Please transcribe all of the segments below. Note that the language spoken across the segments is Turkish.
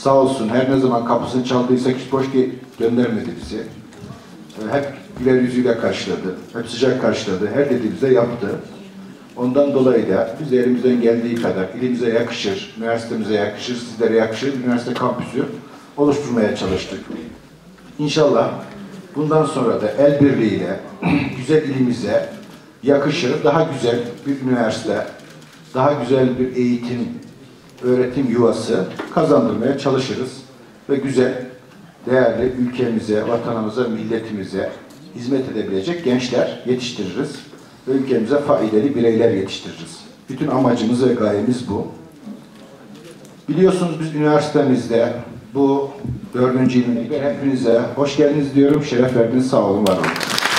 sağ olsun her ne zaman kapısını çaldıysak hiç boş göndermedi bizi. Hep güler yüzüyle karşıladı, hep sıcak karşıladı, her dediğimize yaptı. Ondan dolayı da biz de elimizden geldiği kadar ilimize yakışır, üniversitemize yakışır, sizlere yakışır, üniversite kampüsü oluşturmaya çalıştık. İnşallah bundan sonra da el birliğiyle güzel ilimize yakışır, daha güzel bir üniversite, daha güzel bir eğitim, öğretim yuvası kazandırmaya çalışırız ve güzel, değerli ülkemize, vatanımıza, milletimize hizmet edebilecek gençler yetiştiririz ve ülkemize faydalı bireyler yetiştiririz. Bütün amacımız ve gayemiz bu. Biliyorsunuz biz üniversitemizde bu 4. yılında hepinize hoş geldiniz diyorum, şeref verdiniz, sağ olun, var olun.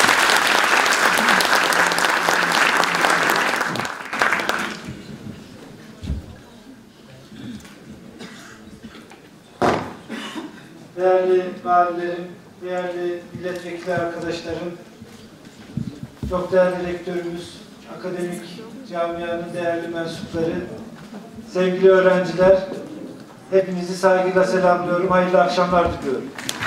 Değerli valilerim, değerli milletvekili arkadaşlarım, çok değerli rektörümüz, akademik camianın değerli mensupları, sevgili öğrenciler, hepinizi saygıyla selamlıyorum, hayırlı akşamlar diliyorum.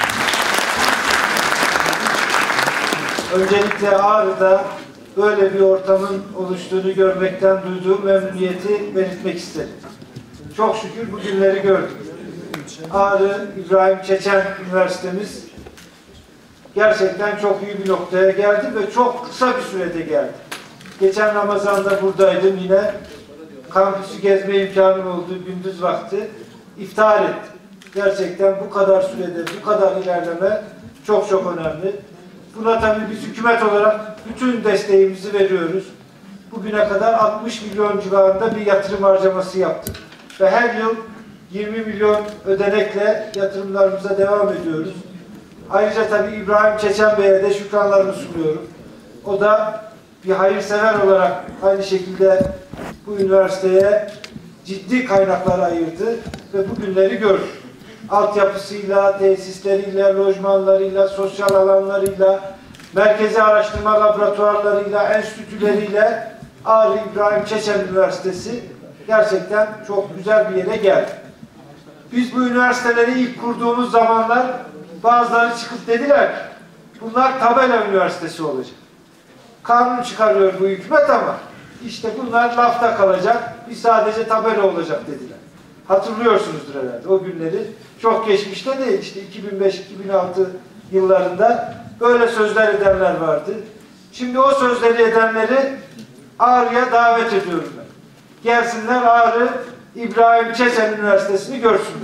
Öncelikle Ağrı'da böyle bir ortamın oluştuğunu görmekten duyduğum memnuniyeti belirtmek isterim. Çok şükür bu günleri gördük. Ağrı İbrahim Çeçen Üniversitemiz gerçekten çok iyi bir noktaya geldi ve çok kısa bir sürede geldi. Geçen Ramazan'da buradaydım, yine kampüsü gezme imkanım oldu, gündüz vakti iftihar ettim. Gerçekten bu kadar sürede bu kadar ilerleme çok çok önemli. Buna tabii biz hükümet olarak bütün desteğimizi veriyoruz. Bugüne kadar 60 milyon civarında bir yatırım harcaması yaptık ve her yıl 20 milyon ödenekle yatırımlarımıza devam ediyoruz. Ayrıca tabii İbrahim Çeçen Bey'e de şükranlarımı sunuyorum. O da bir hayırsever olarak aynı şekilde bu üniversiteye ciddi kaynaklar ayırdı ve bu günleri gördük. Altyapısıyla, tesisleriyle, lojmanlarıyla, sosyal alanlarıyla, merkezi araştırma laboratuvarlarıyla, enstitüleriyle Ağrı İbrahim Çeçen Üniversitesi gerçekten çok güzel bir yere geldi. Biz bu üniversiteleri ilk kurduğumuz zamanlar bazıları çıkıp dediler ki bunlar tabela üniversitesi olacak. Kanun çıkarıyor bu hükümet ama işte bunlar lafta kalacak, biz sadece tabela olacak dediler. Hatırlıyorsunuzdur herhalde o günleri. Çok geçmişte değil, işte 2005-2006 yıllarında böyle sözler edenler vardı. Şimdi o sözleri edenleri Ağrı'ya davet ediyorum ben. Gelsinler Ağrı İbrahim Çeçen Üniversitesi'ni görsünler.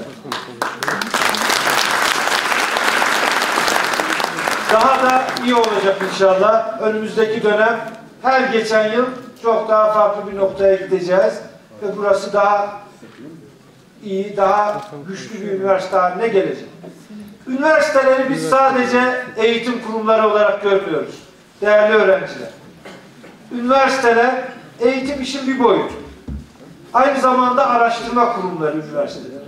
Daha da iyi olacak inşallah. Önümüzdeki dönem her geçen yıl çok daha farklı bir noktaya gideceğiz ve burası daha iyi, daha güçlü bir üniversite haline gelecek. Üniversiteleri biz sadece eğitim kurumları olarak görmüyoruz. Değerli öğrenciler. Üniversiteler eğitim işin bir boyutu. Aynı zamanda araştırma kurumları üniversiteler.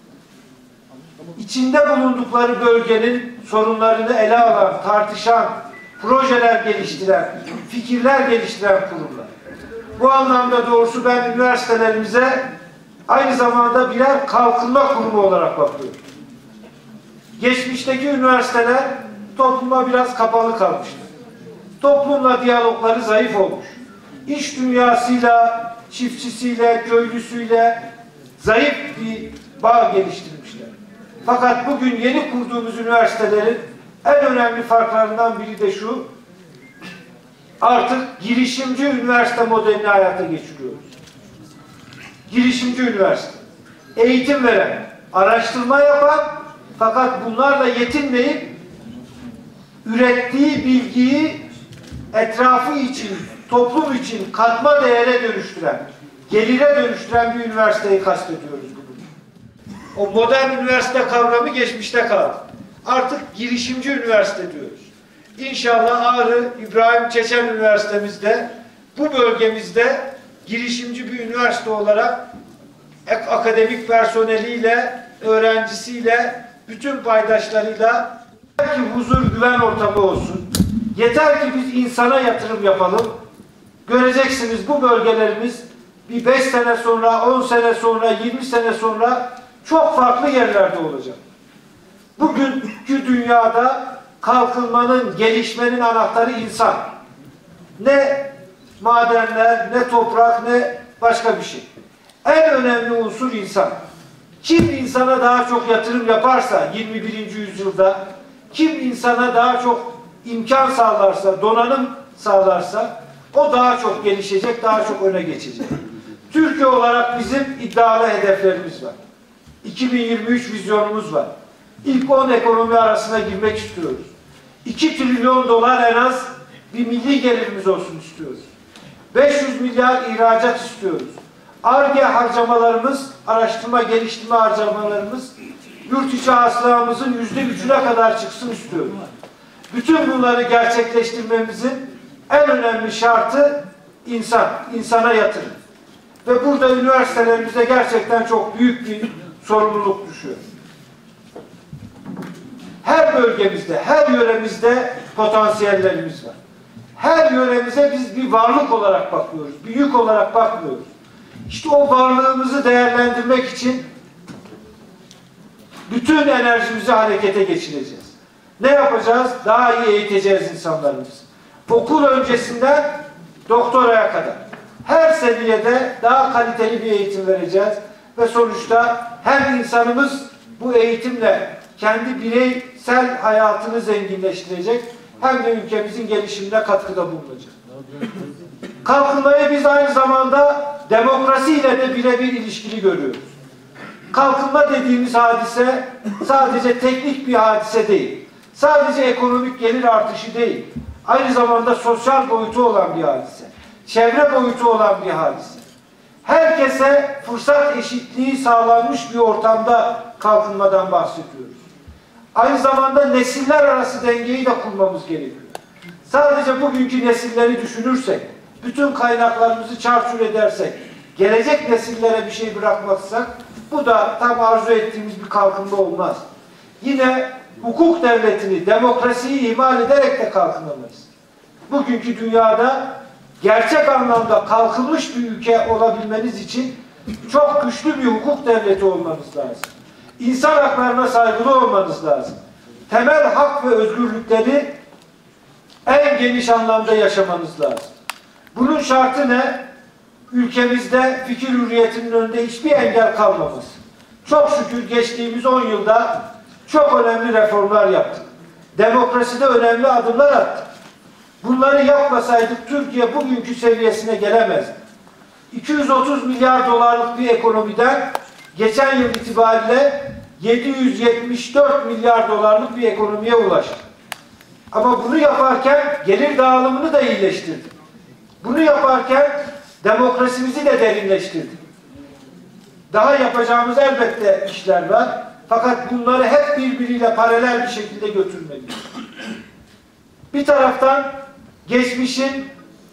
İçinde bulundukları bölgenin sorunlarını ele alan, tartışan, projeler geliştiren, fikirler geliştiren kurumlar. Bu anlamda doğrusu ben üniversitelerimize aynı zamanda birer kalkınma kurumu olarak bakıyorum. Geçmişteki üniversiteler topluma biraz kapalı kalmıştı. Toplumla diyalogları zayıf olmuş. İş dünyasıyla, çiftçisiyle, köylüsüyle zayıf bir bağ geliştirmişler. Fakat bugün yeni kurduğumuz üniversitelerin en önemli farklarından biri de şu, artık girişimci üniversite modelini hayata geçiriyoruz. Girişimci üniversite. Eğitim veren, araştırma yapan, fakat bunlarla yetinmeyip ürettiği bilgiyi etrafı için, toplum için katma değere dönüştüren, gelire dönüştüren bir üniversiteyi kastediyoruz bugün. O modern üniversite kavramı geçmişte kaldı. Artık girişimci üniversite diyoruz. İnşallah Ağrı İbrahim Çeçen Üniversitemizde, bu bölgemizde girişimci bir üniversite olarak akademik personeliyle, öğrencisiyle, bütün paydaşlarıyla yeter ki huzur, güven ortamı olsun. Yeter ki biz insana yatırım yapalım. Göreceksiniz bu bölgelerimiz bir 5 sene sonra, 10 sene sonra, 20 sene sonra çok farklı yerlerde olacak. Bugünkü dünyada kalkınmanın, gelişmenin anahtarı insan. Ne madenler, ne toprak, ne başka bir şey. En önemli unsur insan. Kim insana daha çok yatırım yaparsa 21. yüzyılda, kim insana daha çok imkan sağlarsa, donanım sağlarsa, o daha çok gelişecek, daha çok öne geçecek. Türkiye olarak bizim iddialı hedeflerimiz var. 2023 vizyonumuz var. İlk 10 ekonomi arasına girmek istiyoruz. 2 trilyon dolar en az bir milli gelirimiz olsun istiyoruz. 500 milyar ihracat istiyoruz. Ar-Ge harcamalarımız, araştırma geliştirme harcamalarımız yurt içi hasılamızın %3'üne kadar çıksın istiyoruz. Bütün bunları gerçekleştirmemizin en önemli şartı insan, insana yatırım. Ve burada üniversitelerimize gerçekten çok büyük bir sorumluluk düşüyor. Her bölgemizde, her yöremizde potansiyellerimiz var. Her yöremize biz bir varlık olarak bakıyoruz, bir yük olarak bakmıyoruz. İşte o varlığımızı değerlendirmek için bütün enerjimizi harekete geçireceğiz. Ne yapacağız? Daha iyi eğiteceğiz insanlarımızı. Okul öncesinden doktoraya kadar. Her seviyede daha kaliteli bir eğitim vereceğiz. Ve sonuçta hem insanımız bu eğitimle kendi bireysel hayatını zenginleştirecek, hem de ülkemizin gelişimine katkıda bulunacak. Kalkınmayı biz aynı zamanda demokrasiyle de birebir ilişkili görüyoruz. Kalkınma dediğimiz hadise sadece teknik bir hadise değil. Sadece ekonomik gelir artışı değil. Aynı zamanda sosyal boyutu olan bir hadise. Çevre boyutu olan bir hadise. Herkese fırsat eşitliği sağlanmış bir ortamda kalkınmadan bahsediyoruz. Aynı zamanda nesiller arası dengeyi de kurmamız gerekiyor. Sadece bugünkü nesilleri düşünürsek, bütün kaynaklarımızı çarçur edersek, gelecek nesillere bir şey bırakmazsak, bu da tam arzu ettiğimiz bir kalkınma olmaz. Yine hukuk devletini, demokrasiyi ihmal ederek de kalkınamayız. Bugünkü dünyada gerçek anlamda kalkınmış bir ülke olabilmeniz için çok güçlü bir hukuk devleti olmanız lazım. İnsan haklarına saygılı olmanız lazım. Temel hak ve özgürlükleri en geniş anlamda yaşamanız lazım. Bunun şartı ne? Ülkemizde fikir hürriyetinin önünde hiçbir engel kalmaması. Çok şükür geçtiğimiz 10 yılda çok önemli reformlar yaptık. Demokraside önemli adımlar attık. Bunları yapmasaydık Türkiye bugünkü seviyesine gelemezdi. 230 milyar dolarlık bir ekonomiden geçen yıl itibariyle 774 milyar dolarlık bir ekonomiye ulaştı. Ama bunu yaparken gelir dağılımını da iyileştirdik. Bunu yaparken demokrasimizi de derinleştirdik. Daha yapacağımız elbette işler var. Fakat bunları hep birbiriyle paralel bir şekilde götürmeliyiz. Bir taraftan geçmişin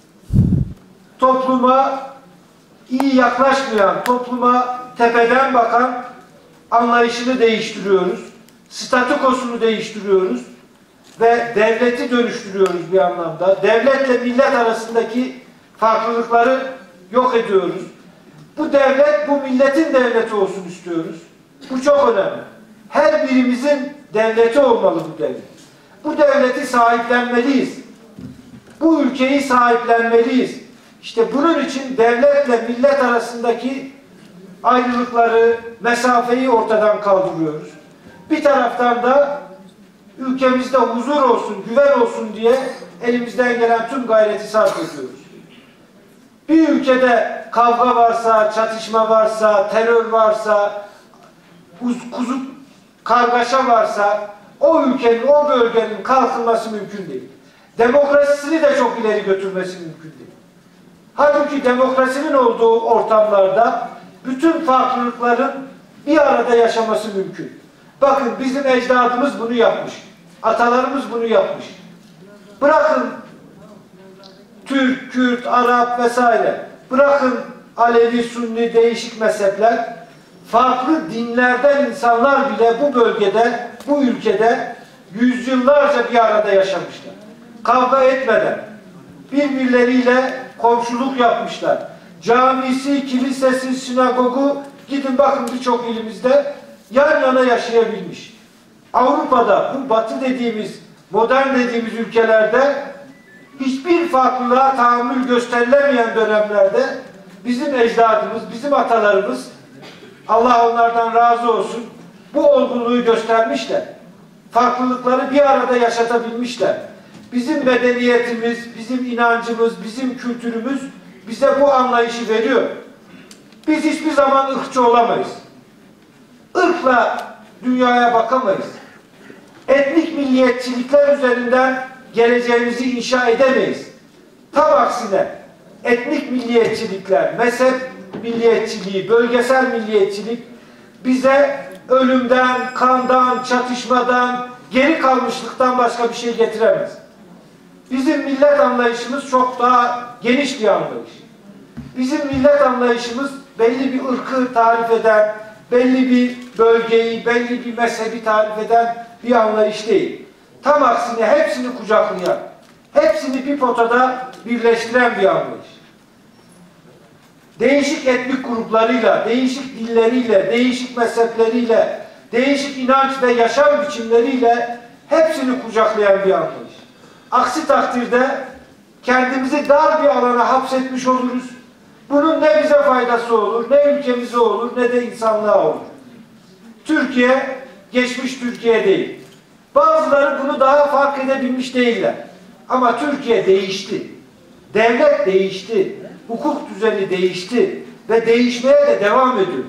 topluma iyi yaklaşmayan, topluma tepeden bakan anlayışını değiştiriyoruz. Statükosunu değiştiriyoruz. Ve devleti dönüştürüyoruz bir anlamda. Devletle millet arasındaki farklılıkları yok ediyoruz. Bu devlet, bu milletin devleti olsun istiyoruz. Bu çok önemli. Her birimizin devleti olmalı bu devlet. Bu devleti sahiplenmeliyiz. Bu ülkeyi sahiplenmeliyiz. İşte bunun için devletle millet arasındaki ayrılıkları, mesafeyi ortadan kaldırıyoruz. Bir taraftan da ülkemizde huzur olsun, güven olsun diye elimizden gelen tüm gayreti sarf ediyoruz. Bir ülkede kavga varsa, çatışma varsa, terör varsa, kargaşa varsa o ülkenin, o bölgenin kalkınması mümkün değil. Demokrasisini de çok ileri götürmesi mümkün değil. Halbuki demokrasinin olduğu ortamlarda bütün farklılıkların bir arada yaşaması mümkün. Bakın bizim ecdadımız bunu yapmış. Atalarımız bunu yapmış. Bırakın Türk, Kürt, Arap vesaire. Bırakın Alevi, Sunni, değişik mezhepler. Farklı dinlerden insanlar bile bu bölgede, bu ülkede yüzyıllarca bir arada yaşamışlar. Kavga etmeden birbirleriyle komşuluk yapmışlar. Camisi, kilisesi, sinagogu gidin bakın birçok ilimizde yan yana yaşayabilmiş. Avrupa'da bu batı dediğimiz, modern dediğimiz ülkelerde hiçbir farklılığa tahammül gösterilemeyen dönemlerde bizim ecdadımız, bizim atalarımız, Allah onlardan razı olsun, bu olgunluğu göstermişler. Farklılıkları bir arada yaşatabilmişler. Bizim medeniyetimiz, bizim inancımız, bizim kültürümüz bize bu anlayışı veriyor. Biz hiçbir zaman ırkçı olamayız. Irkla dünyaya bakamayız. Etnik milliyetçilikler üzerinden geleceğimizi inşa edemeyiz. Tam aksine etnik milliyetçilikler, mezhep milliyetçiliği, bölgesel milliyetçilik bize ölümden, kandan, çatışmadan, geri kalmışlıktan başka bir şey getiremez. Bizim millet anlayışımız çok daha geniş bir anlayış. Bizim millet anlayışımız belli bir ırkı tarif eden, belli bir bölgeyi, belli bir mezhebi tarif eden bir anlayış değil. Tam aksine hepsini kucaklayan, hepsini bir potada birleştiren bir anlayış. Değişik etnik gruplarıyla, değişik dilleriyle, değişik mezhepleriyle, değişik inanç ve yaşam biçimleriyle hepsini kucaklayan bir anlayış. Aksi takdirde kendimizi dar bir alana hapsetmiş oluruz. Bunun ne bize faydası olur, ne ülkemize olur, ne de insanlığa olur. Türkiye, geçmiş Türkiye değil. Bazıları bunu daha fark edebilmiş değiller. Ama Türkiye değişti. Devlet değişti. Hukuk düzeni değişti. Ve değişmeye de devam ediyor.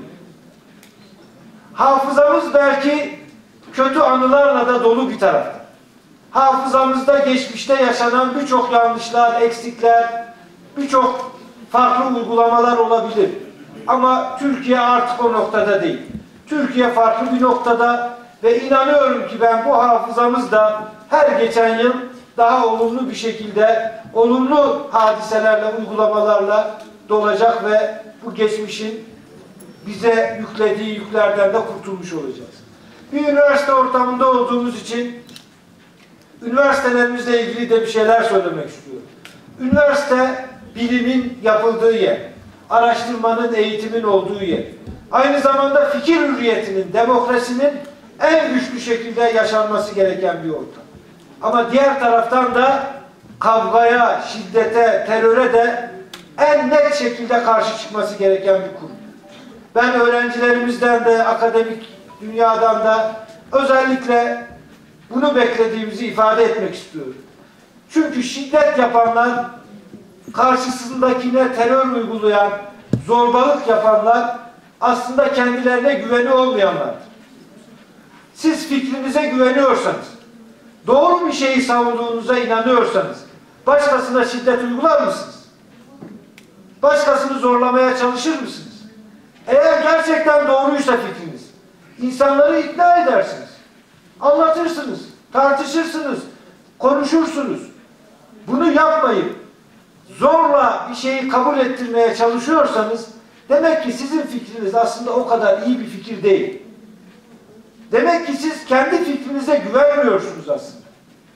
Hafızamız belki kötü anılarla da dolu bir tarafta. Hafızamızda geçmişte yaşanan birçok yanlışlar, eksikler, birçok farklı uygulamalar olabilir. Ama Türkiye artık o noktada değil. Türkiye farklı bir noktada ve inanıyorum ki ben bu hafızamız da her geçen yıl daha olumlu bir şekilde, olumlu hadiselerle, uygulamalarla dolacak ve bu geçmişin bize yüklediği yüklerden de kurtulmuş olacağız. Bir üniversite ortamında olduğumuz için üniversitelerimizle ilgili de bir şeyler söylemek istiyorum. Üniversite bilimin yapıldığı yer, araştırmanın, eğitimin olduğu yer. Aynı zamanda fikir hürriyetinin, demokrasinin en güçlü şekilde yaşanması gereken bir ortam. Ama diğer taraftan da kavgaya, şiddete, teröre de en net şekilde karşı çıkması gereken bir kurum. Ben öğrencilerimizden de, akademik dünyadan da özellikle bunu beklediğimizi ifade etmek istiyorum. Çünkü şiddet yapanlar, karşısındakine terör uygulayan, zorbalık yapanlar aslında kendilerine güveni olmayanlardır. Siz fikrinize güveniyorsanız, doğru bir şeyi savunduğunuza inanıyorsanız, başkasına şiddet uygular mısınız? Başkasını zorlamaya çalışır mısınız? Eğer gerçekten doğruysa fikriniz, insanları ikna edersiniz. Anlatırsınız, tartışırsınız, konuşursunuz. Bunu yapmayıp zorla bir şeyi kabul ettirmeye çalışıyorsanız demek ki sizin fikriniz aslında o kadar iyi bir fikir değil. Demek ki siz kendi fikrinize güvenmiyorsunuz aslında.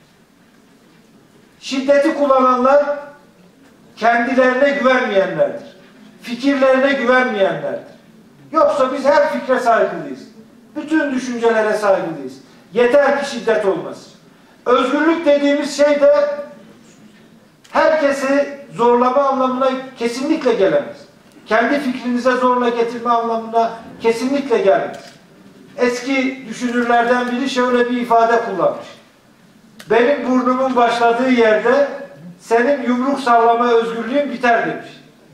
Şiddeti kullananlar kendilerine güvenmeyenlerdir. Fikirlerine güvenmeyenlerdir. Yoksa biz her fikre saygılıyız. Bütün düşüncelere saygılıyız. Yeter ki şiddet olmasın. Özgürlük dediğimiz şey de herkesi zorlama anlamına kesinlikle gelemez. Kendi fikrinize zorla getirme anlamına kesinlikle gelmez. Eski düşünürlerden biri şöyle bir ifade kullanmış. Benim burnumun başladığı yerde senin yumruk sallama özgürlüğün biter demiş.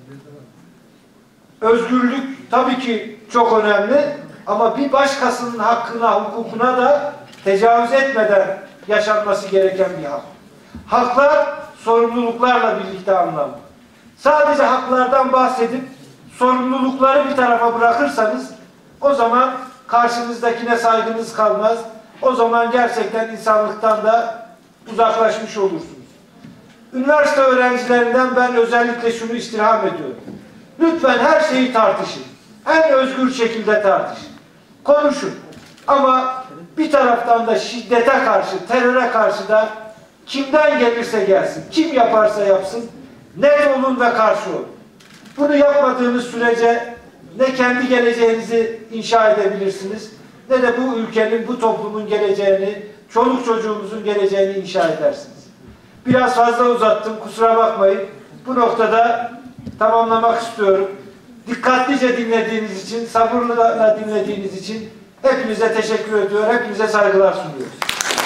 Özgürlük tabii ki çok önemli ama bir başkasının hakkına, hukukuna da tecavüz etmeden yaşanması gereken bir hak. Haklar sorumluluklarla birlikte anlamlı. Sadece haklardan bahsedip sorumlulukları bir tarafa bırakırsanız o zaman karşınızdakine saygınız kalmaz. O zaman gerçekten insanlıktan da uzaklaşmış olursunuz. Üniversite öğrencilerinden ben özellikle şunu istirham ediyorum. Lütfen her şeyi tartışın. En özgür şekilde tartışın. Konuşun. Ama bir taraftan da şiddete karşı, teröre karşı da kimden gelirse gelsin, kim yaparsa yapsın, net olun ve karşı olun. Bunu yapmadığınız sürece ne kendi geleceğinizi inşa edebilirsiniz, ne de bu ülkenin, bu toplumun geleceğini, çoluk çocuğumuzun geleceğini inşa edersiniz. Biraz fazla uzattım, kusura bakmayın. Bu noktada tamamlamak istiyorum. Dikkatlice dinlediğiniz için, sabırla dinlediğiniz için hepinize teşekkür ediyor, hepinize saygılar sunuyoruz.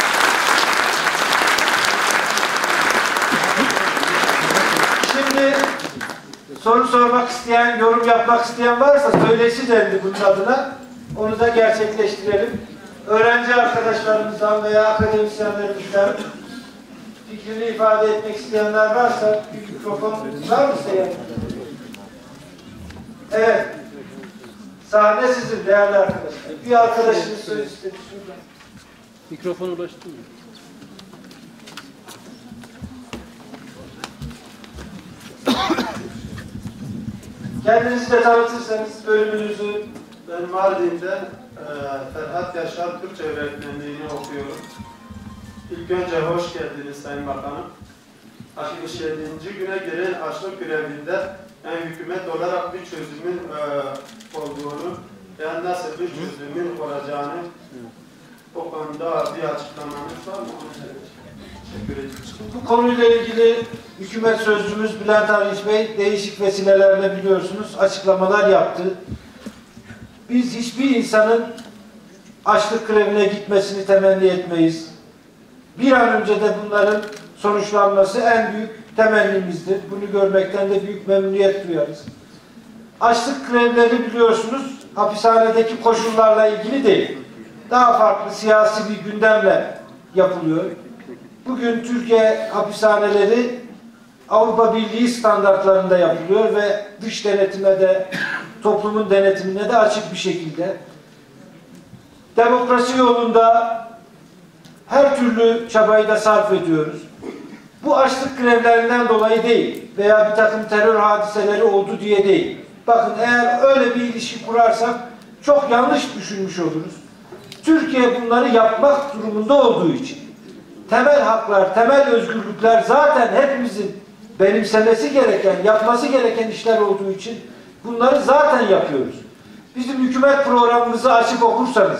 Şimdi soru sormak isteyen, yorum yapmak isteyen varsa söyleşi dendi bunun adına. Onu da gerçekleştirelim. Öğrenci arkadaşlarımızdan veya akademisyenlerimizden fikrini ifade etmek isteyenler varsa bir mikrofon var mı yani? Evet. Sahne sizin değerli arkadaşlar. Bir arkadaşınız söz istedi. Mikrofon ulaştı mı? Kendinizi de tanıtırsanız bölümünüzü. Ben Mardin'de Ferhat Yaşar Türkçe öğretmenliğini okuyorum. İlk önce hoş geldiniz Sayın Bakanım. 67. güne gelen açlık grevinde hükümet olarak bir çözümün olduğunu, yani nasıl bir çözümün olacağını o konuda bir açıklamanız var mı? Teşekkür ederim. Bu konuyla ilgili hükümet sözcümüz Bülent Arınç Bey değişik vesilelerle biliyorsunuz açıklamalar yaptı. Biz hiçbir insanın açlık grevine gitmesini temenni etmeyiz. Bir an önce de bunların sonuçlanması en büyük temennimizdir. Bunu görmekten de büyük memnuniyet duyarız. Açlık grevleri biliyorsunuz hapishanedeki koşullarla ilgili değil. Daha farklı siyasi bir gündemle yapılıyor. Bugün Türkiye hapishaneleri Avrupa Birliği standartlarında yapılıyor ve dış denetime de toplumun denetimine de açık bir şekilde. Demokrasi yolunda her türlü çabayı da sarf ediyoruz. Bu açlık grevlerinden dolayı değil veya bir takım terör hadiseleri oldu diye değil. Bakın eğer öyle bir ilişki kurarsak çok yanlış düşünmüş oluruz. Türkiye bunları yapmak durumunda olduğu için temel haklar, temel özgürlükler zaten hepimizin benimsemesi gereken, yapması gereken işler olduğu için bunları zaten yapıyoruz. Bizim hükümet programımızı açıp okursanız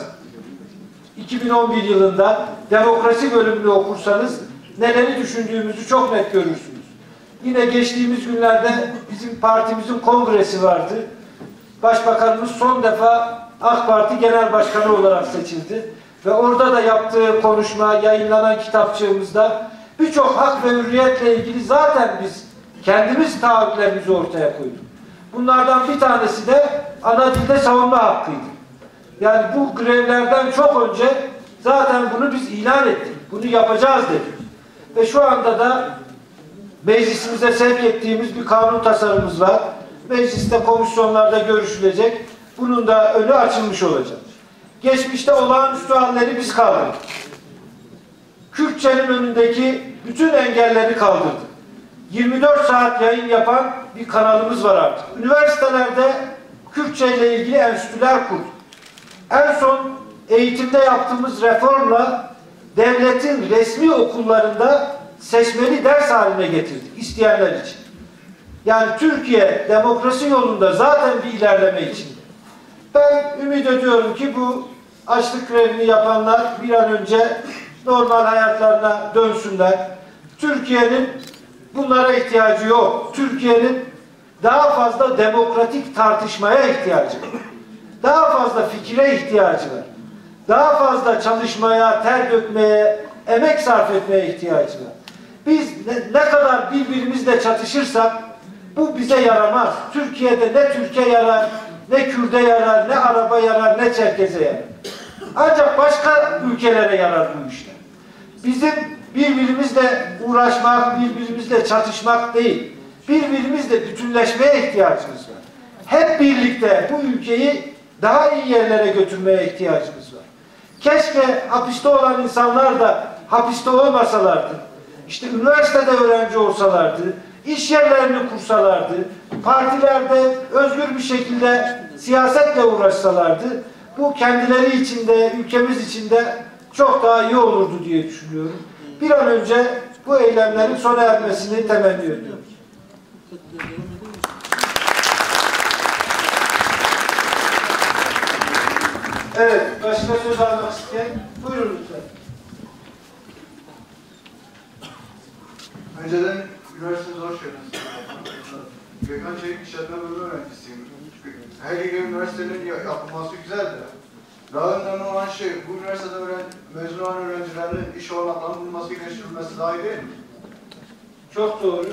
2011 yılında demokrasi bölümünü okursanız neleri düşündüğümüzü çok net görürsünüz. Yine geçtiğimiz günlerde bizim partimizin kongresi vardı. Başbakanımız son defa AK Parti Genel Başkanı olarak seçildi. Ve orada da yaptığı konuşma, yayınlanan kitapçığımızda birçok hak ve hürriyetle ilgili zaten biz kendimiz taahhütlerimizi ortaya koyduk. Bunlardan bir tanesi de ana dilde savunma hakkıydı. Yani bu grevlerden çok önce zaten bunu biz ilan ettik. Bunu yapacağız dedik. Ve şu anda da meclisimize sevk ettiğimiz bir kanun tasarımımız var. Mecliste komisyonlarda görüşülecek. Bunun da önü açılmış olacak. Geçmişte olağanüstü halleri biz kaldırdık. Kürtçenin önündeki bütün engelleri kaldırdık. 24 saat yayın yapan bir kanalımız var artık. Üniversitelerde Kürtçe ile ilgili enstitüler kurduk. En son eğitimde yaptığımız reformla devletin resmi okullarında seçmeli ders haline getirdik isteyenler için. Yani Türkiye demokrasi yolunda zaten bir ilerleme içinde. Ben ümit ediyorum ki bu açlık grevini yapanlar bir an önce normal hayatlarına dönsünler. Türkiye'nin bunlara ihtiyacı yok. Türkiye'nin daha fazla demokratik tartışmaya ihtiyacı var. Daha fazla fikire ihtiyacı var. Daha fazla çalışmaya, ter dökmeye, emek sarf etmeye ihtiyacı var. Biz ne kadar birbirimizle çatışırsak bu bize yaramaz. Türkiye'de ne Türkiye yarar, ne Kürt'e yarar, ne Arap'a yarar, ne Çerkez'e yarar. Ancak başka ülkelere yarar bu işler. Bizim birbirimizle uğraşmak, birbirimizle çatışmak değil, birbirimizle bütünleşmeye ihtiyacımız var. Hep birlikte bu ülkeyi daha iyi yerlere götürmeye ihtiyacımız var. Keşke hapiste olan insanlar da hapiste olmasalardı. İşte üniversitede öğrenci olsalardı, iş yerlerini kursalardı, partilerde özgür bir şekilde siyasetle uğraşsalardı, bu kendileri için de, ülkemiz için de çok daha iyi olurdu diye düşünüyorum. Bir an önce bu eylemlerin sona ermesini temenni ediyorum. Evet. Başka söz almak isteyen? Buyurun lütfen. Önceden üniversitemize hoş geldiniz. Gökhan Çelik İşletme Bölümü öğrencisiyim. Her yıl üniversitenin yapılması güzel de. Daha önemli olan şey, bu üniversitede mezun olan öğrencilerin iş olanaklarının bulunması, geliştirilmesi daha iyi değil mi? Çok doğru.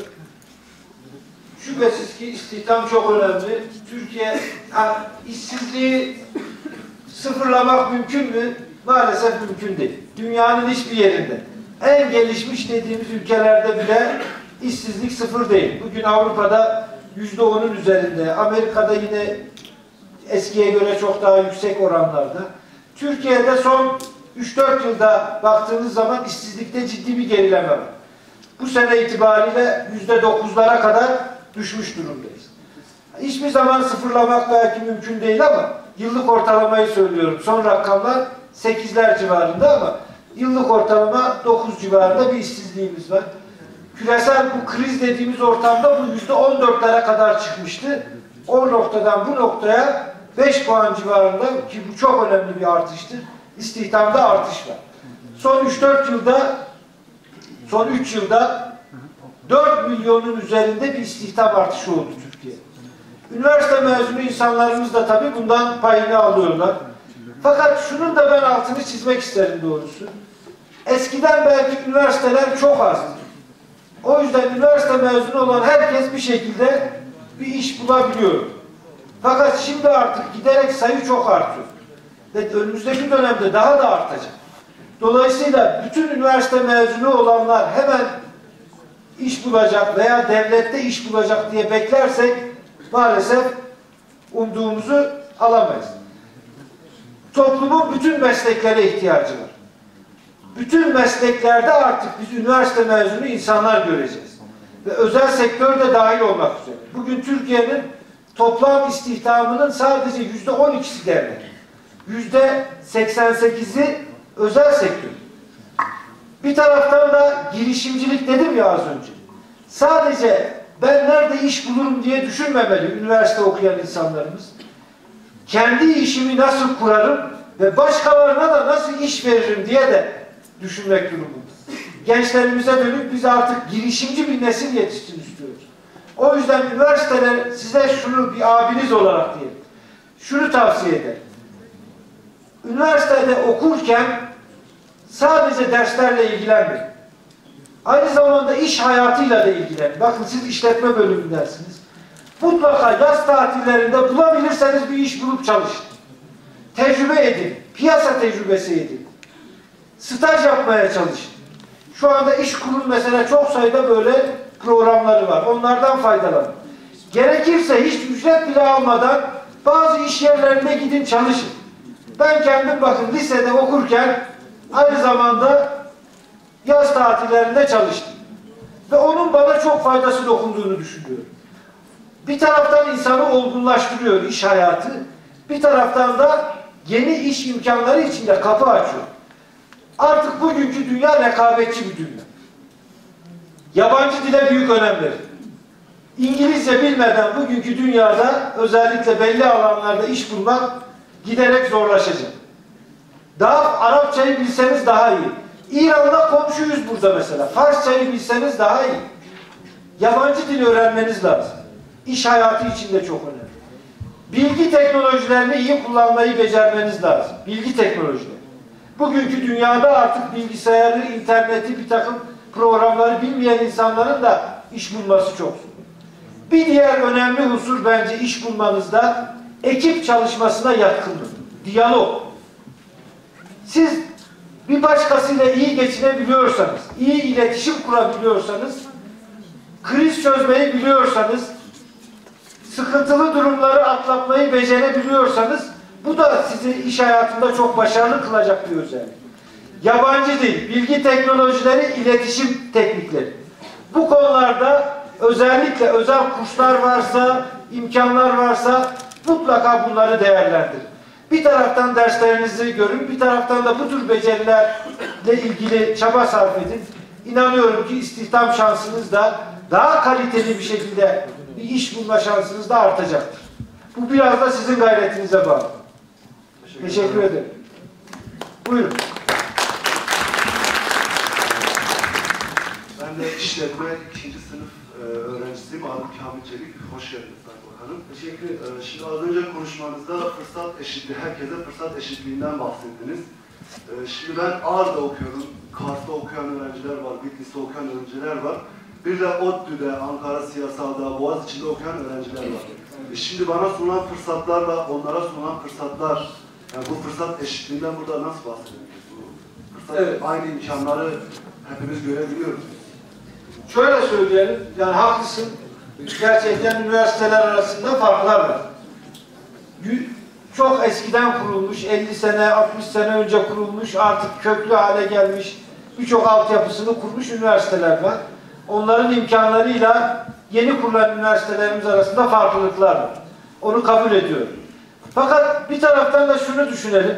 Şüphesiz ki istihdam çok önemli. Türkiye işsizliği sıfırlamak mümkün mü? Maalesef mümkün değil. Dünyanın hiçbir yerinde. En gelişmiş dediğimiz ülkelerde bile işsizlik sıfır değil. Bugün Avrupa'da %10'un üzerinde, Amerika'da yine eskiye göre çok daha yüksek oranlarda. Türkiye'de son 3-4 yılda baktığınız zaman işsizlikte ciddi bir gerileme var. Bu sene itibariyle %9'lara kadar düşmüş durumdayız. Hiçbir zaman sıfırlamak belki mümkün değil ama yıllık ortalamayı söylüyorum. Son rakamlar 8'ler civarında ama yıllık ortalama 9 civarında bir işsizliğimiz var. Küresel bu kriz dediğimiz ortamda bu %14'lere kadar çıkmıştı. O noktadan bu noktaya 5 puan civarında, ki bu çok önemli bir artıştır, istihdamda artış var. Son 3-4 yılda, son 3 yılda 4 milyonun üzerinde bir istihdam artışı oldu Türkiye. Üniversite mezunu insanlarımız da tabii bundan payını alıyorlar. Fakat şunun da ben altını çizmek isterim doğrusu. Eskiden belki üniversiteler çok azdı. O yüzden üniversite mezunu olan herkes bir şekilde bir iş bulabiliyor. Fakat şimdi artık giderek sayı çok artıyor. Ve önümüzdeki dönemde daha da artacak. Dolayısıyla bütün üniversite mezunu olanlar hemen iş bulacak veya devlette iş bulacak diye beklersek maalesef umduğumuzu alamayız. Toplumun bütün mesleklere ihtiyacı var. Bütün mesleklerde artık biz üniversite mezunu insanlar göreceğiz. Ve özel sektör de dahil olmak üzere. Bugün Türkiye'nin toplam istihdamının sadece %12'si devlet. %88'i özel sektör. Bir taraftan da girişimcilik dedim ya az önce. Sadece ben nerede iş bulurum diye düşünmemeli üniversite okuyan insanlarımız. Kendi işimi nasıl kurarım ve başkalarına da nasıl iş veririm diye de düşünmek durumunda. Gençlerimize dönük biz artık girişimci bir nesil yetişsin istiyoruz. O yüzden üniversiteler size şunu bir abiniz olarak diyelim. Şunu tavsiye ederim. Üniversitede okurken sadece derslerle ilgilenmeyin. Aynı zamanda iş hayatıyla da ilgilenin. Bakın siz işletme bölümündensiniz. Mutlaka yaz tatillerinde bulabilirseniz bir iş bulup çalışın. Tecrübe edin. Piyasa tecrübesi edin. Staj yapmaya çalışın. Şu anda İşkur'un mesela çok sayıda böyle programları var. Onlardan faydalanın. Gerekirse hiç ücret bile almadan bazı iş yerlerine gidin çalışın. Ben kendim bakın lisede okurken aynı zamanda yaz tatillerinde çalıştım. Ve onun bana çok faydası dokunduğunu düşünüyorum. Bir taraftan insanı olgunlaştırıyor iş hayatı. Bir taraftan da yeni iş imkanları için de kapı açıyor. Artık bugünkü dünya rekabetçi bir dünya. Yabancı dile büyük önem verin. İngilizce bilmeden bugünkü dünyada özellikle belli alanlarda iş bulmak giderek zorlaşacak. Daha Arapçayı bilseniz daha iyi. İran'la komşuyuz burada mesela. Farsçayı bilseniz daha iyi. Yabancı dil öğrenmeniz lazım. İş hayatı için de çok önemli. Bilgi teknolojilerini iyi kullanmayı becermeniz lazım. Bilgi teknolojileri. Bugünkü dünyada artık bilgisayarı, interneti, bir takım programları bilmeyen insanların da iş bulması çok zor. Bir diğer önemli unsur bence iş bulmanızda ekip çalışmasına yatkınlık. Diyalog. Siz bir başkasıyla iyi geçinebiliyorsanız, iyi iletişim kurabiliyorsanız, kriz çözmeyi biliyorsanız, sıkıntılı durumları atlatmayı becerebiliyorsanız, bu da sizi iş hayatında çok başarılı kılacak bir özellik. Yabancı dil, bilgi teknolojileri, iletişim teknikleri. Bu konularda özellikle özel kurslar varsa, imkanlar varsa mutlaka bunları değerlendirin. Bir taraftan derslerinizi görün, bir taraftan da bu tür becerilerle ilgili çaba sarf edin. İnanıyorum ki istihdam şansınız da daha kaliteli bir şekilde bir iş bulma şansınız da artacaktır. Bu biraz da sizin gayretinize bağlı. Teşekkür ederim. Buyurun. Ben de işletme 2. sınıf öğrencisiyim. Adım Kamil Çelik. Hoş geldiniz Sayın Bakanım. Teşekkür ederim. Şimdi az önce konuşmanızda fırsat eşitliği, herkese fırsat eşitliğinden bahsettiniz. Şimdi ben Ağrı'da okuyorum. Kars'ta okuyan öğrenciler var, Bitlis'te okuyan öğrenciler var. Bir de ODTÜ'de, Ankara Siyasal'da, Boğaziçi'de okuyan öğrenciler var. Şimdi bana sunulan fırsatlarla onlara sunulan fırsatlar, yani bu fırsat eşitliğinden burada nasıl bahsediyoruz? Bu fırsat, Evet. aynı imkanları hepimiz görebiliyoruz. Şöyle söyleyelim, yani haklısın. Gerçekten üniversiteler arasında farklar var. Çok eskiden kurulmuş, 50 sene, 60 sene önce kurulmuş, artık köklü hale gelmiş, birçok altyapısını kurmuş üniversiteler var. Onların imkanlarıyla yeni kurulan üniversitelerimiz arasında farklılıklar var. Onu kabul ediyorum. Fakat bir taraftan da şunu düşünelim.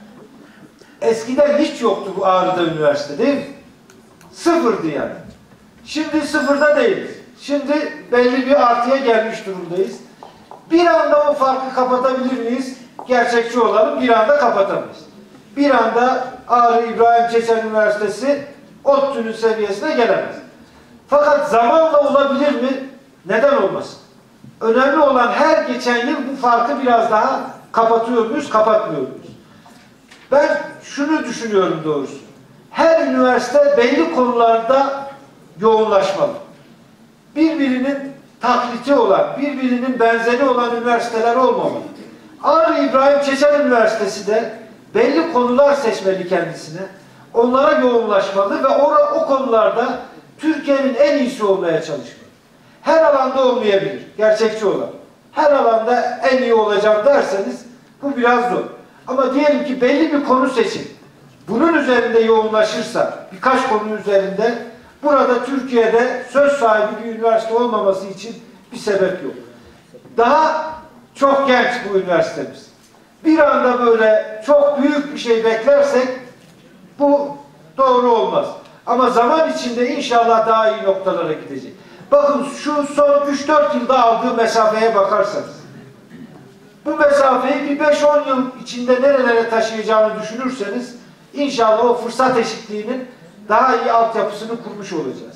Eskiden hiç yoktu bu Ağrı'da üniversite, değil mi? Sıfırdı yani. Şimdi sıfırda değiliz. Şimdi belli bir artıya gelmiş durumdayız. Bir anda o farkı kapatabilir miyiz? Gerçekçi olalım, bir anda kapatamayız. Bir anda Ağrı İbrahim Çeçen Üniversitesi ODTÜ'nün seviyesine gelemez. Fakat zamanla olabilir mi? Neden olmasın? Önemli olan her geçen yıl bu farkı biraz daha kapatıyor muyuz, kapatmıyor muyuz? Ben şunu düşünüyorum doğrusu. Her üniversite belli konularda yoğunlaşmalı. Birbirinin taklidi olan, birbirinin benzeri olan üniversiteler olmamalı. Ağrı İbrahim Çeçen Üniversitesi de belli konular seçmeli kendisine. Onlara yoğunlaşmalı ve o konularda Türkiye'nin en iyisi olmaya çalışmalı. Her alanda olmayabilir. Gerçekçi olan. Her alanda en iyi olacağım derseniz bu biraz zor. Ama diyelim ki belli bir konu seçin. Bunun üzerinde yoğunlaşırsa, birkaç konu üzerinde, burada Türkiye'de söz sahibi bir üniversite olmaması için bir sebep yok. Daha çok genç bu üniversitemiz. Bir anda böyle çok büyük bir şey beklersek bu doğru olmaz. Ama zaman içinde inşallah daha iyi noktalara gidecek. Bakın şu son 3-4 yılda aldığı mesafeye bakarsanız, bu mesafeyi bir 5-10 yıl içinde nerelere taşıyacağını düşünürseniz inşallah o fırsat eşitliğinin daha iyi altyapısını kurmuş olacağız.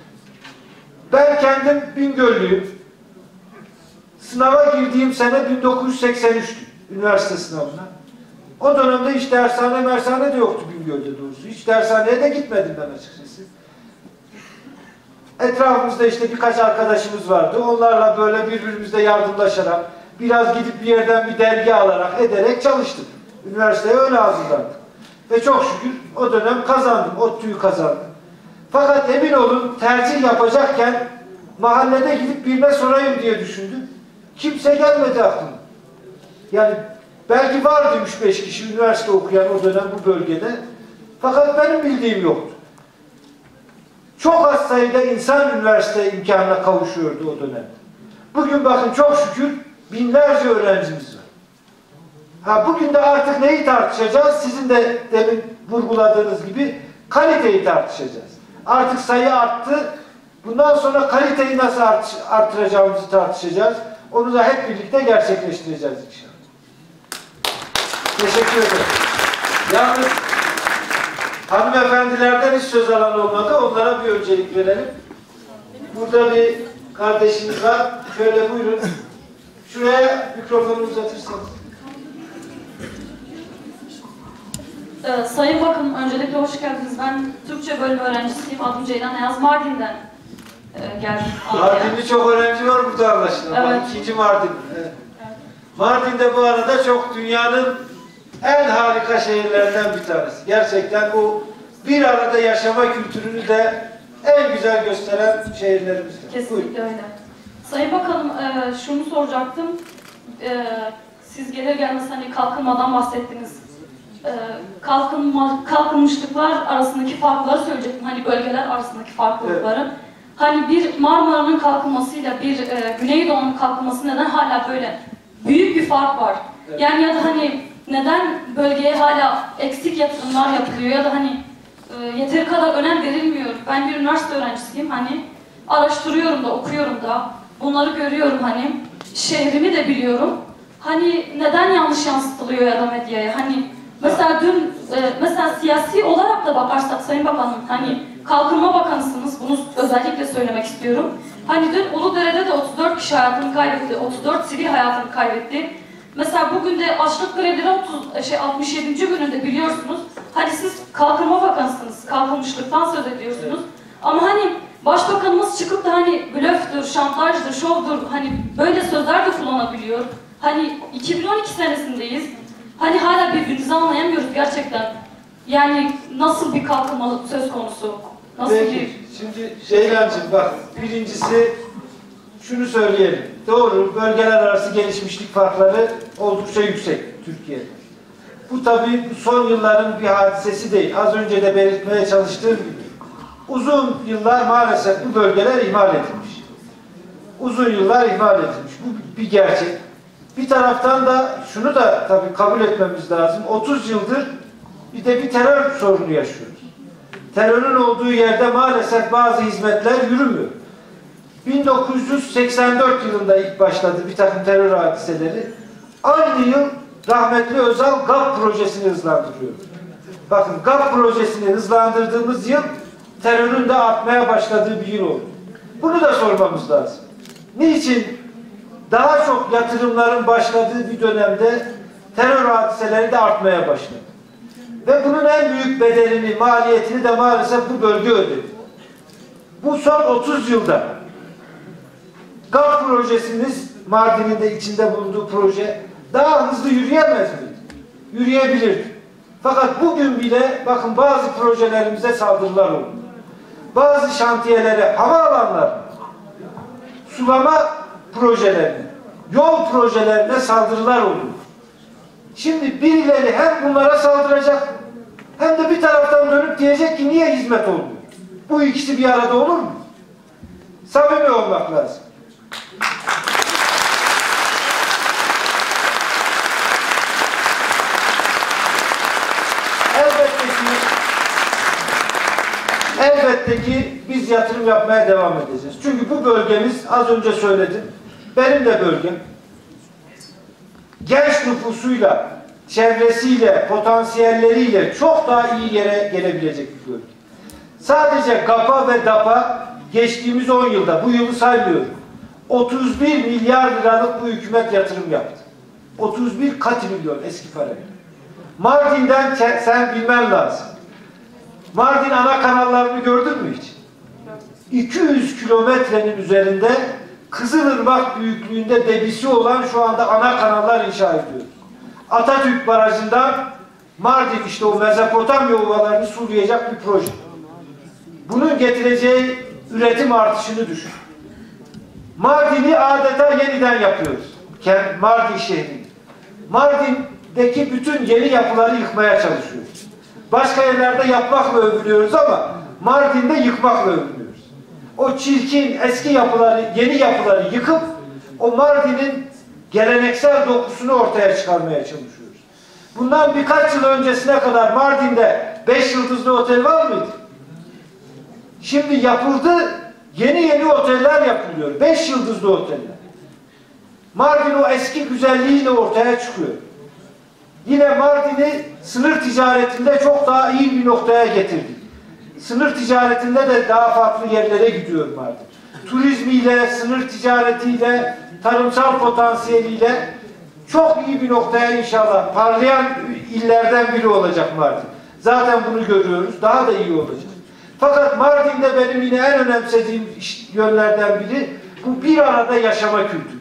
Ben kendim Bingöllüyüm. Sınava girdiğim sene 1983'tü. Üniversite sınavına. O dönemde hiç dershane de yoktu Bingöl'de doğrusu. Hiç dershaneye de gitmedim ben açıkçası. Etrafımızda işte birkaç arkadaşımız vardı. Onlarla böyle birbirimizle yardımlaşarak, biraz gidip bir yerden bir dergi alarak, ederek çalıştık. Üniversiteye öyle hazırlandık. Ve çok şükür o dönem kazandım. ODTÜ'yü kazandım. Fakat emin olun tercih yapacakken mahallede gidip birine sorayım diye düşündüm. Kimse gelmedi aklıma. Yani belki vardı 3-5 kişi üniversite okuyan o dönem bu bölgede. Fakat benim bildiğim yoktu. Çok az sayıda insan üniversite imkanına kavuşuyordu o dönem. Bugün bakın çok şükür binlerce öğrencimiz var. Bugün de artık neyi tartışacağız? Sizin de demin vurguladığınız gibi kaliteyi tartışacağız. Artık sayı arttı. Bundan sonra kaliteyi nasıl artıracağımızı tartışacağız. Onu da hep birlikte gerçekleştireceğiz inşallah. Teşekkür ederim. Yalnız hanımefendilerden hiç söz alan olmadı. Onlara bir öncelik verelim. Burada bir kardeşimiz var. Şöyle buyurun. Şuraya mikrofonu uzatırsanız. Sayın Bakanım, öncelikle hoş geldiniz. Ben Türkçe bölümü öğrencisiyim. Adım Ceylan Ayaz. Mardin'den geldim. Mardin'de çok öğrenci var burada anlaşılan. Evet. İkinci Mardin. Evet. Mardin'de bu arada çok dünyanın en harika şehirlerinden bir tanesi. Gerçekten bu bir arada yaşama kültürünü de en güzel gösteren şehirlerimizden. Kesinlikle öyle. Sayın Bakanım, şunu soracaktım. Siz gelir gelmez hani kalkınmadan bahsettiniz. Kalkınmışlıklar arasındaki farkları söyleyecektim. Hani bölgeler arasındaki farklılıkları. Evet. Hani bir Marmara'nın kalkınmasıyla bir Güneydoğu'nun kalkınması neden hala böyle büyük bir fark var? Evet. Yani ya da hani neden bölgeye hala eksik yatırımlar yapılıyor ya da hani yeteri kadar önem verilmiyor? Ben bir üniversite öğrencisiyim, hani araştırıyorum da, okuyorum da, bunları görüyorum, hani şehrimi de biliyorum. Hani neden yanlış yansıtılıyor ya da medyaya? Hani Mesela dün, mesela siyasi olarak da bakarsak Sayın Bakanım, hani Kalkınma Bakanısınız, bunu özellikle söylemek istiyorum. Hani dün Uludere'de de 34 kişi hayatını kaybetti, 34 sivil hayatını kaybetti. Mesela bugün de açlık grevleri 67. gününde biliyorsunuz. Hani siz Kalkınma Bakanısınız, kalkınmışlıktan söz ediyorsunuz. Ama hani Başbakanımız çıkıp da hani blöftür, şantajdır, şovdur, hani böyle sözler de kullanabiliyor. Hani 2012 senesindeyiz. Hani hala birbirimizi anlayamıyoruz gerçekten. Yani nasıl bir kalkınma söz konusu? Nasıl Peki, bir... şimdi Ceylancığım bak, birincisi şunu söyleyelim. Doğru, bölgeler arası gelişmişlik farkları oldukça yüksek Türkiye'de. Bu tabii son yılların bir hadisesi değil. Az önce de belirtmeye çalıştığım gibi. Uzun yıllar maalesef bu bölgeler ihmal edilmiş. Uzun yıllar ihmal edilmiş. Bu bir gerçek. Bir taraftan da şunu da tabii kabul etmemiz lazım. 30 yıldır bir de bir terör sorunu yaşıyoruz. Terörün olduğu yerde maalesef bazı hizmetler yürümüyor. 1984 yılında ilk başladı bir takım terör hadiseleri. Aynı yıl rahmetli Özal GAP projesini hızlandırıyor. Bakın GAP projesini hızlandırdığımız yıl terörün de artmaya başladığı bir yıl oldu. Bunu da sormamız lazım. Niçin daha çok yatırımların başladığı bir dönemde terör hadiseleri de artmaya başladı? Ve bunun en büyük bedelini, maliyetini de maalesef bu bölge ödedi. Bu son 30 yılda GAP projesiniz, Mardin'in de içinde bulunduğu proje daha hızlı yürüyemez miydi? Yürüyebilirdi. Fakat bugün bile bakın bazı projelerimize saldırılar oldu. Bazı şantiyelere, havaalanlarına, sulama projelerine, yol projelerine saldırılar oldu. Şimdi birileri hem bunlara saldıracak hem de bir taraftan dönüp diyecek ki niye hizmet olmuyor? Bu ikisi bir arada olur mu? Samimi olmak lazım. Elbette ki biz yatırım yapmaya devam edeceğiz. Çünkü bu bölgemiz, az önce söyledim, benim de bölgem, genç nüfusuyla, çevresiyle, potansiyelleriyle çok daha iyi yere gelebilecek bir bölge. Sadece GAP'a ve DAP'a geçtiğimiz 10 yılda, bu yılı saymıyorum, 31 milyar liralık bu hükümet yatırım yaptı. 31 milyon eski parayla. Mardin'den sen bilmen lazım. Mardin ana kanallarını gördün mü hiç? 200 kilometrenin üzerinde Kızılırmak büyüklüğünde debisi olan şu anda ana kanallar inşa ediyor. Atatürk Barajı'ndan Mardin işte o Mezopotamya ovalarını sulayacak bir proje. Bunun getireceği üretim artışını düşün. Mardin'i adeta yeniden yapıyoruz. Mardin şehri. Mardin'deki bütün yeni yapıları yıkmaya çalışıyoruz. Başka yerlerde yapmakla övünüyoruz ama Mardin'de yıkmakla övünüyoruz. O çirkin eski yapıları, yeni yapıları yıkıp o Mardin'in geleneksel dokusunu ortaya çıkarmaya çalışıyoruz. Bundan birkaç yıl öncesine kadar Mardin'de 5 yıldızlı otel var mıydı? Şimdi yapıldı, yeni oteller yapılıyor. 5 yıldızlı oteller. Mardin o eski güzelliğiyle ortaya çıkıyor. Yine Mardin'i sınır ticaretinde çok daha iyi bir noktaya getirdik. Sınır ticaretinde de daha farklı yerlere gidiyor Mardin. Turizmiyle, sınır ticaretiyle, tarımsal potansiyeliyle çok iyi bir noktaya inşallah parlayan illerden biri olacak Mardin. Zaten bunu görüyoruz. Daha da iyi olacak. Fakat Mardin'de benim yine en önemsediğim yönlerden biri bu bir arada yaşama kültürü.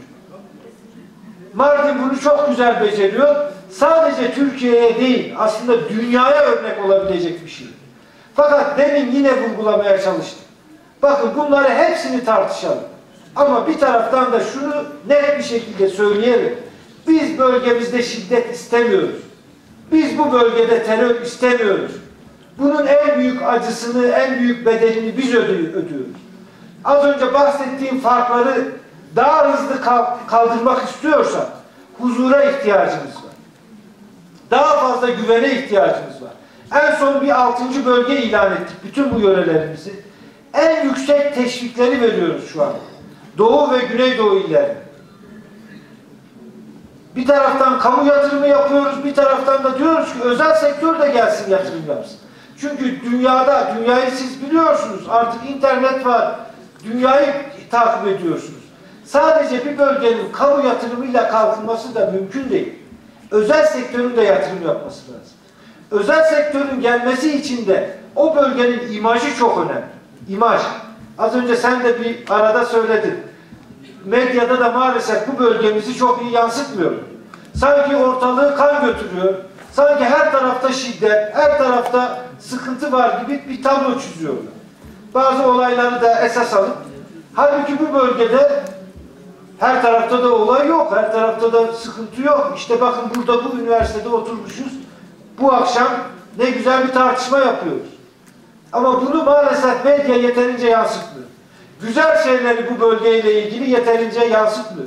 Mardin bunu çok güzel beceriyor. Sadece Türkiye'ye değil, aslında dünyaya örnek olabilecek bir şey. Fakat demin yine vurgulamaya çalıştım. Bakın bunları hepsini tartışalım. Ama bir taraftan da şunu net bir şekilde söyleyelim. Biz bölgemizde şiddet istemiyoruz. Biz bu bölgede terör istemiyoruz. Bunun en büyük acısını, en büyük bedelini biz ödüyoruz. Az önce bahsettiğim farkları daha hızlı kaldırmak istiyorsak huzura ihtiyacımız var. Daha fazla güvene ihtiyacımız var. En son bir 6. bölge ilan ettik. Bütün bu yörelerimizi. En yüksek teşvikleri veriyoruz şu an. Doğu ve Güneydoğu illerine. Bir taraftan kamu yatırımı yapıyoruz, bir taraftan da diyoruz ki özel sektör de gelsin yatırım yapsın. Çünkü dünyayı siz biliyorsunuz, artık internet var, dünyayı takip ediyorsunuz. Sadece bir bölgenin kamu yatırımıyla kalkınması da mümkün değil. Özel sektörün de yatırım yapması lazım. Özel sektörün gelmesi için de o bölgenin imajı çok önemli. İmaj. Az önce sen de bir arada söyledin. Medyada da maalesef bu bölgemizi çok iyi yansıtmıyor. Sanki ortalığı kan götürüyor. Sanki her tarafta şiddet, her tarafta sıkıntı var gibi bir tablo çiziyorlar. Bazı olayları da esas alıp, halbuki bu bölgede her tarafta da olay yok, her tarafta da sıkıntı yok. İşte bakın burada bu üniversitede oturmuşuz. Bu akşam ne güzel bir tartışma yapıyoruz. Ama bunu maalesef medya yeterince yansıtmıyor. Güzel şeyleri bu bölgeyle ilgili yeterince yansıtmıyor.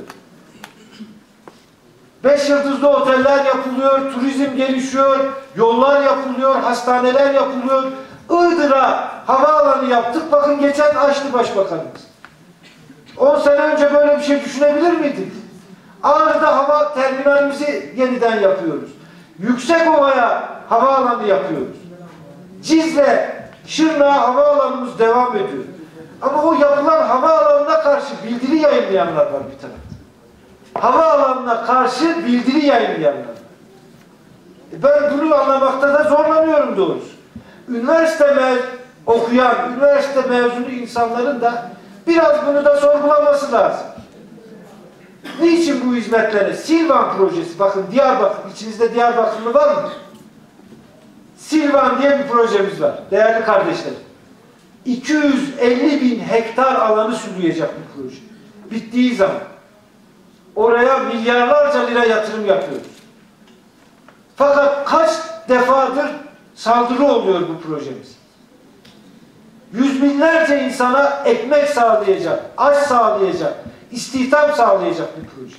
5 yıldızlı oteller yapılıyor, turizm gelişiyor, yollar yapılıyor, hastaneler yapılıyor. Iğdır'a havaalanı yaptık. Bakın geçen açtı Başbakanımız. 10 sene önce böyle bir şey düşünebilir miydik? Ağrı'da hava terminalimizi yeniden yapıyoruz. Yüksekova'ya havaalanı yapıyoruz. Cizre, Şırnak'a havaalanımız devam ediyor. Ama o yapılan havaalanına karşı bildiri yayınlayanlar var bir tarafta. Havaalanına karşı bildiri yayınlayanlar var. Ben bunu anlamakta da zorlanıyorum doğrusu. Üniversite okuyan, üniversite mezunu insanların da biraz bunu da sorgulaması lazım. Niçin bu hizmetleri? Silvan projesi, bakın Diyarbakır, içinizde Diyarbakırlı var mı? Silvan diye bir projemiz var, değerli kardeşlerim. 250.000 hektar alanı sulayacak bu proje. Bittiği zaman. Oraya milyarlarca lira yatırım yapıyoruz. Fakat kaç defadır saldırı oluyor bu projemiz. Yüz binlerce insana ekmek sağlayacak, aş sağlayacak, istihdam sağlayacak bir proje.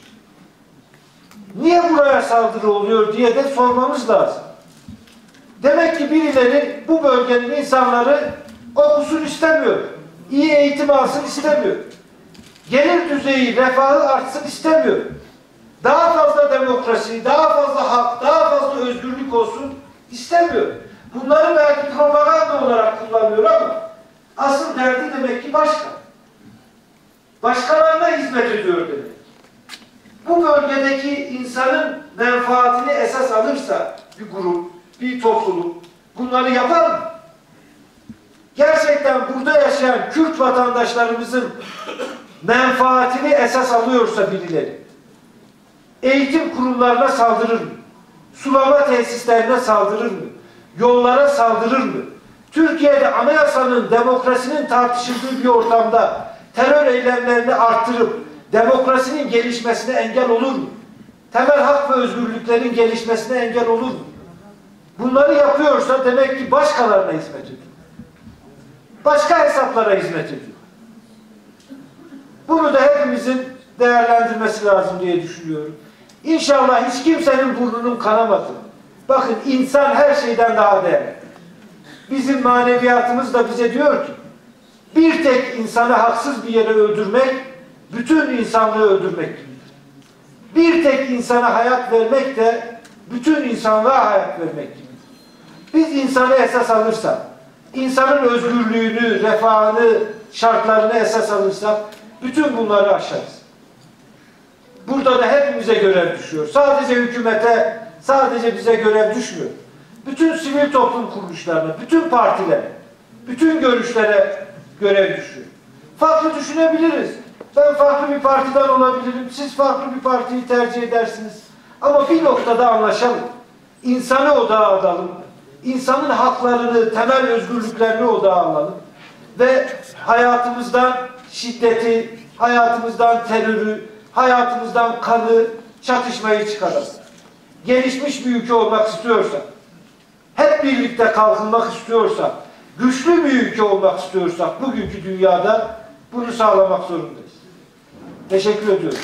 Niye buraya saldırı oluyor diye de sormamız lazım. Demek ki birileri bu bölgenin insanları okusun istemiyor. İyi eğitim alsın istemiyor. Gelir düzeyi, refahı artsın istemiyor. Daha fazla demokrasi, daha fazla hak, daha fazla özgürlük olsun istemiyor. Bunları belki propaganda olarak kullanıyor ama asıl derdi demek ki başka. Başkalarına hizmet ediyor demek. Bu bölgedeki insanın menfaatini esas alırsa bir grup, bir topluluk bunları yapar mı? Gerçekten burada yaşayan Kürt vatandaşlarımızın menfaatini esas alıyorsa birileri, eğitim kurumlarına saldırır mı? Sulama tesislerine saldırır mı? Yollara saldırır mı? Türkiye'de anayasanın, demokrasinin tartışıldığı bir ortamda terör eylemlerini arttırıp demokrasinin gelişmesine engel olur mu? Temel hak ve özgürlüklerin gelişmesine engel olur mu? Bunları yapıyorsa demek ki başkalarına hizmet ediyor. Başka hesaplara hizmet ediyor. Bunu da hepimizin değerlendirmesi lazım diye düşünüyorum. İnşallah hiç kimsenin burnunun kanamadığı. Bakın insan her şeyden daha değerli. Bizim maneviyatımız da bize diyor ki bir tek insanı haksız bir yere öldürmek bütün insanlığı öldürmek gibidir. Bir tek insana hayat vermek de bütün insanlığa hayat vermek gibidir. Biz insanı esas alırsak, insanın özgürlüğünü, refahını, şartlarını esas alırsak bütün bunları aşarız. Burada da hepimize görev düşüyor. Sadece hükümete, sadece bize görev düşmüyor. Bütün sivil toplum kuruluşlarına, bütün partilere, bütün görüşlere görev düşüyor. Farklı düşünebiliriz. Ben farklı bir partiden olabilirim, siz farklı bir partiyi tercih edersiniz. Ama bir noktada anlaşalım. İnsanı odağa alalım. İnsanın haklarını, temel özgürlüklerini odağa alalım. Ve hayatımızdan şiddeti, hayatımızdan terörü, hayatımızdan kanı, çatışmayı çıkaralım. Gelişmiş bir ülke olmak istiyorsak, hep birlikte kalkınmak istiyorsak, güçlü bir ülke olmak istiyorsak bugünkü dünyada bunu sağlamak zorundayız. Teşekkür ediyorum.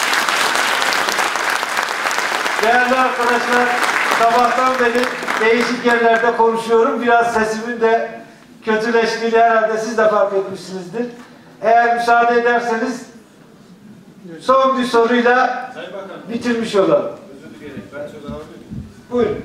Değerli arkadaşlar, sabahtan beri değişik yerlerde konuşuyorum. Biraz sesimin de kötüleştiğini herhalde siz de fark etmişsinizdir. Eğer müsaade ederseniz Son bir soruyla bitirmiş olalım. Özür dilerim. Ben söz alabilir miyim? Buyurun.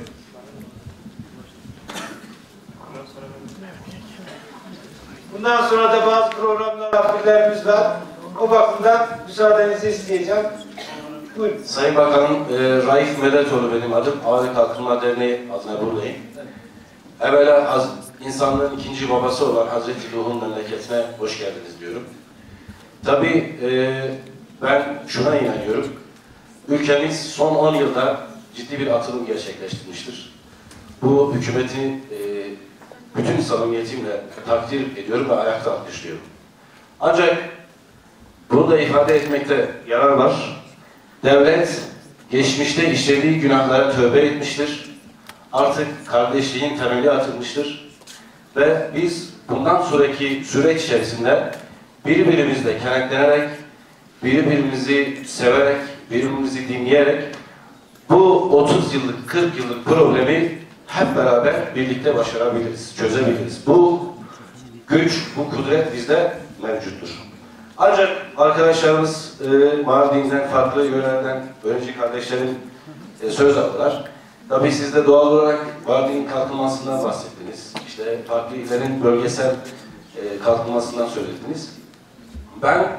Bundan sonra da bazı programlar, aktivitelerimiz var. O bakımdan müsaadenizi isteyeceğim. Buyurun. Sayın Bakanım, Raif Medetoğlu benim adım. Ağrı Kalkınma Derneği adına buradayım. Evvela insanlığın ikinci babası olan Hazreti Nuh'un memleketine hoş geldiniz diyorum. Tabii ben şuna inanıyorum. Ülkemiz son 10 yılda ciddi bir atılım gerçekleştirmiştir. Bu hükümeti bütün samimiyetimle takdir ediyorum ve ayakta alkışlıyorum. Ancak bunu da ifade etmekte yarar var. Devlet geçmişte işlediği günahlara tövbe etmiştir. Artık kardeşliğin temeli atılmıştır. Ve biz bundan sonraki süreç içerisinde birbirimizle kenetlenerek, birbirimizi severek, birbirimizi dinleyerek bu 30 yıllık, 40 yıllık problemi hep beraber birlikte başarabiliriz, çözebiliriz. Bu güç, bu kudret bizde mevcuttur. Ancak arkadaşlarımız Mardin'den, farklı yörelerden öğrenci kardeşlerim söz aldılar. Tabii siz de doğal olarak Mardin'in kalkınmasından bahsettiniz. İşte farklı illerin bölgesel kalkınmasından söylediniz. Ben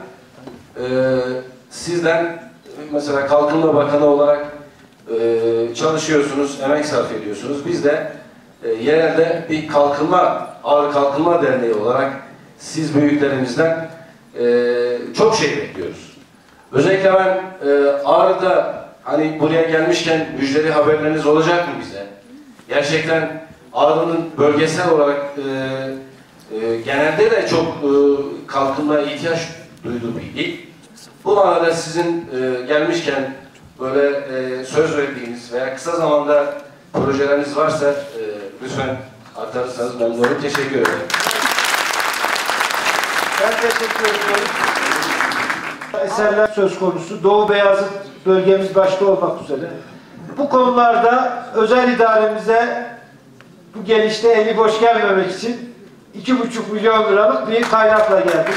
sizden mesela Kalkınma Bakanı olarak çalışıyorsunuz, emek sarf ediyorsunuz. Biz de yerelde bir Ağrı Kalkınma Derneği olarak siz büyüklerimizden çok şey bekliyoruz. Özellikle ben Ağrı'da hani buraya gelmişken müjdeli haberleriniz olacak mı bize? Gerçekten Ağrı'nın bölgesel olarak genelde de çok kalkınmaya ihtiyaç duyduğu bir il. Bu manada sizin gelmişken böyle söz verdiğiniz veya kısa zamanda projeleriniz varsa lütfen aktarırsanız memnun olurum. Teşekkür ederim. Ben teşekkür ediyorum. Eserler söz konusu. Doğu Beyazıt bölgemiz başta olmak üzere. Bu konularda özel idaremize bu gelişte eli boş gelmemek için 2,5 milyon liralık bir kaynakla geldik.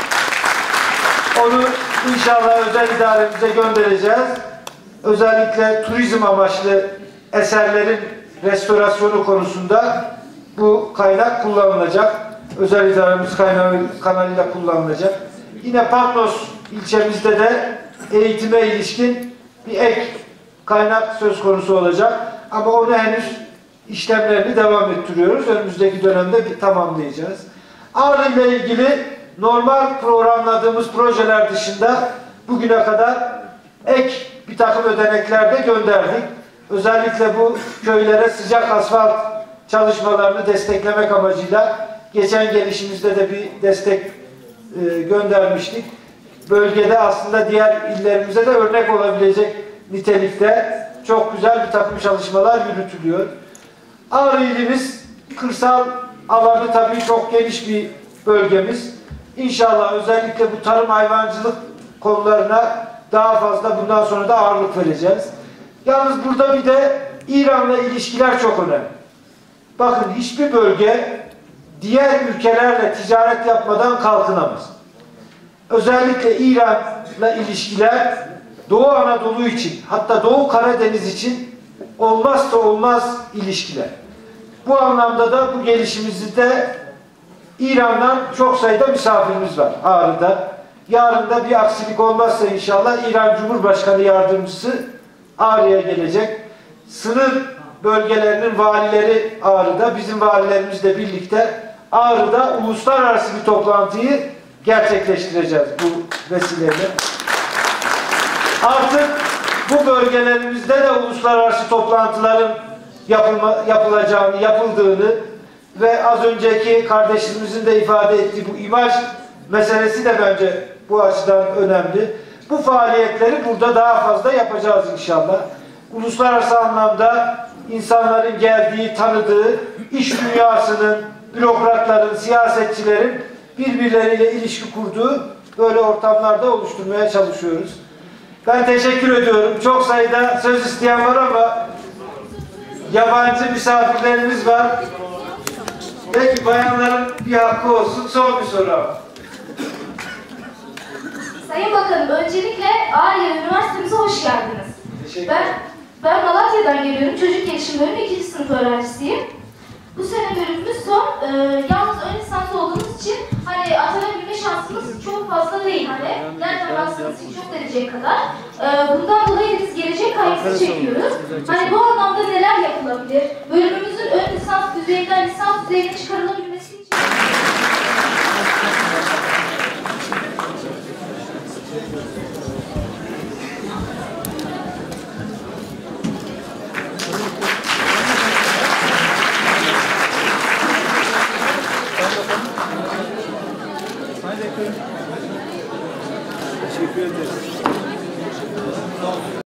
Onu inşallah özel idaremize göndereceğiz. Özellikle turizm amaçlı eserlerin restorasyonu konusunda bu kaynak kullanılacak. Özel idaremiz kanalıyla kullanılacak. Yine Patnos ilçemizde de eğitime ilişkin bir ek kaynak söz konusu olacak. Ama onu henüz işlemlerini devam ettiriyoruz. Önümüzdeki dönemde bir tamamlayacağız. Ağrı ile ilgili normal programladığımız projeler dışında bugüne kadar ek bir takım ödenekler de gönderdik. Özellikle bu köylere sıcak asfalt çalışmalarını desteklemek amacıyla geçen gelişimizde de bir destek göndermiştik. Bölgede aslında diğer illerimize de örnek olabilecek nitelikte çok güzel bir takım çalışmalar yürütülüyor. Ağrı ilimiz kırsal alanı tabii çok geniş bir bölgemiz. İnşallah özellikle bu tarım hayvancılık konularına daha fazla bundan sonra da ağırlık vereceğiz. Yalnız burada bir de İran'la ilişkiler çok önemli. Bakın hiçbir bölge diğer ülkelerle ticaret yapmadan kalkınamaz. Özellikle İran'la ilişkiler Doğu Anadolu için, hatta Doğu Karadeniz için olmazsa olmaz ilişkiler. Bu anlamda da bu gelişimizde İran'dan çok sayıda misafirimiz var Ağrı'da. Yarın da bir aksilik olmazsa inşallah İran Cumhurbaşkanı Yardımcısı Ağrı'ya gelecek. Sınır bölgelerinin valileri Ağrı'da, bizim valilerimizle birlikte Ağrı'da uluslararası bir toplantıyı gerçekleştireceğiz bu vesileyle. Artık bu bölgelerimizde de uluslararası toplantıların yapıldığını ve az önceki kardeşimizin de ifade ettiği bu imaj meselesi de bence bu açıdan önemli. Bu faaliyetleri burada daha fazla yapacağız inşallah. Uluslararası anlamda insanların geldiği, tanıdığı, iş dünyasının, bürokratların, siyasetçilerin birbirleriyle ilişki kurduğu böyle ortamlarda oluşturmaya çalışıyoruz. Ben teşekkür ediyorum. Çok sayıda söz isteyen var ama yabancı misafirlerimiz var. Peki bayanların bir hakkı olsun. Son bir soru. Sayın Bakanım, öncelikle Ağrı Üniversitemize hoş geldiniz. Teşekkür ederim. Ben Malatya'dan geliyorum. Çocuk gelişim bölümü 2. sınıf öğrencisiyim. Bu sene bölümümüz son. Yalnız ön lisans olduğumuz için hani atanabilme şansımız çok fazla değil. Hani nereden baksanız hiç yok denecek kadar. Bundan dolayı biz gelecek kaygısı çekiyoruz. Hani bu anlamda neler yapılabilir? Bölümümüzün ön lisans düzeyinden lisans düzeyine çıkarılabilir